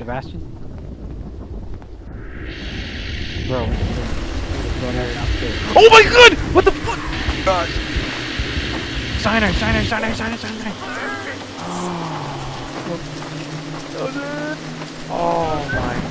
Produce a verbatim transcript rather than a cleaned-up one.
Sebastian? Bro, going upstairs. Oh my god! What the fuck? God. Cyanide, cyanide, cyanide, cyanide, cyanide. Oh. Oh my